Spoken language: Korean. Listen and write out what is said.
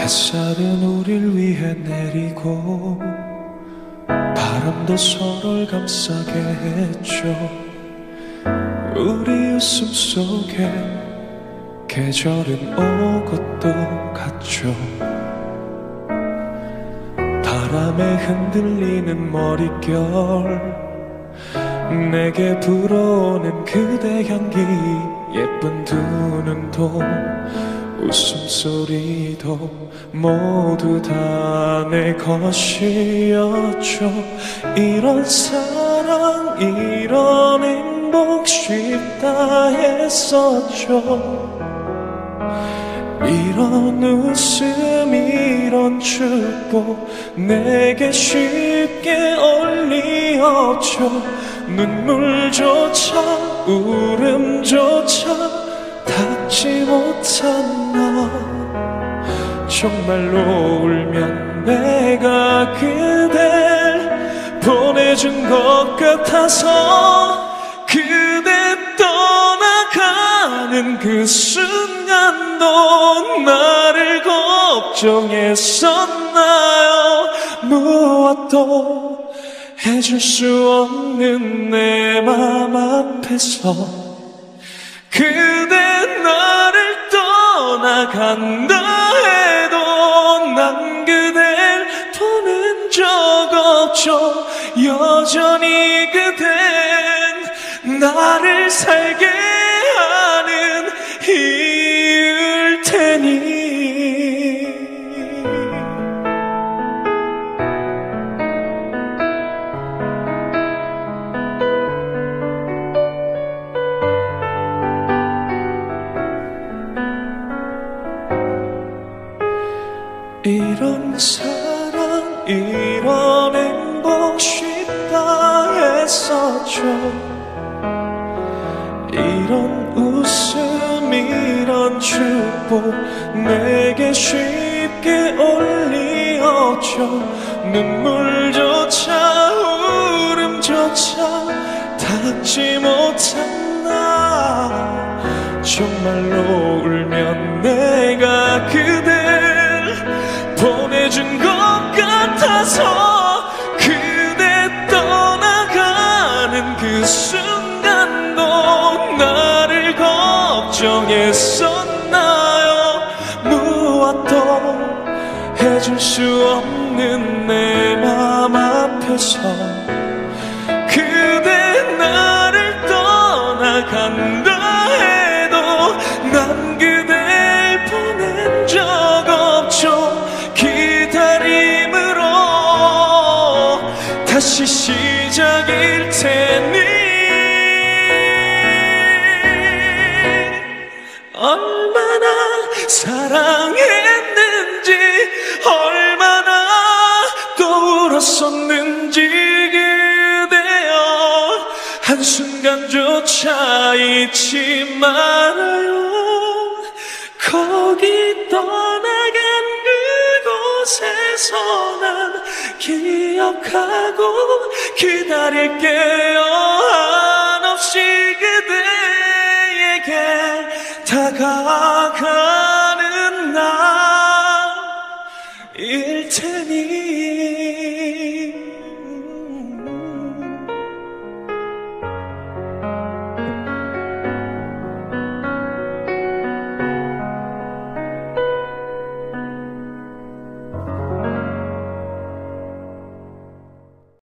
햇살은 우릴 위해 내리고 바람도 서로를 감싸게 했죠. 우리 웃음 속에 계절은 오것도 같죠. 바람에 흔들리는 머릿결, 내게 불어오는 그대 향기, 예쁜 두 눈도 웃음소리도 모두 다 내 것이었죠. 이런 사랑 이런 행복 쉽다 했었죠. 이런 웃음 이런 축복 내게 쉽게 올 리 없죠. 눈물조차 울음조차 닿지 못한 나, 정말로 울면 내가 그댈 보내준 것 같아서 그대 떠나가는 그 순간도 나를 걱정했었나요? 무엇도 해줄 수 없는 내 맘 앞에서 그대 나를 떠나간다 해도 난 그댈 보낸 적 없죠. 여전히 그댄 나를 살게 하는 이유일 테니. 이런 사랑 이런 행복 쉽다 했었죠. 이런 웃음 이런 축복 내게 쉽게 올 리 없죠. 눈물조차 울음조차 닿지 못한 나, 정말로 울면 내가 그댈 보내준 것 같아서 그대 떠나가는 그 순간도 나를 걱정했었나요? 무엇도 해줄 수 없는 내 맘 앞에서 그대 나를 떠나간다 해도 난 그댈 보낸 적 없죠. 기다림으로 다시 시작일 테니. 얼마나 사랑했는지 얼마나 또 울었었는지 그대여 한순간조차 잊지 말아요. 거기 떠나간 그곳에서 난 기억하고 기다릴게요. 한없이 그대에게 다가가는 나일 테니.